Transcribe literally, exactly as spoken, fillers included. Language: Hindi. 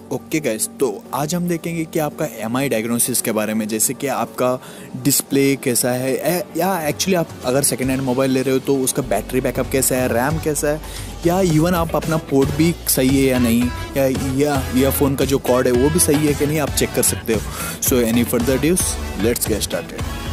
ओके गाइस, तो आज हम देखेंगे कि आपका एम आई डायग्नोसिस के बारे में, जैसे कि आपका डिस्प्ले कैसा है ए, या एक्चुअली आप अगर सेकेंड हैंड मोबाइल ले रहे हो तो उसका बैटरी बैकअप कैसा है, रैम कैसा है, या इवन आप अपना पोर्ट भी सही है या नहीं, या या ईयरफोन का जो कॉर्ड है वो भी सही है कि नहीं, आप चेक कर सकते हो। So any further dues, let's get started.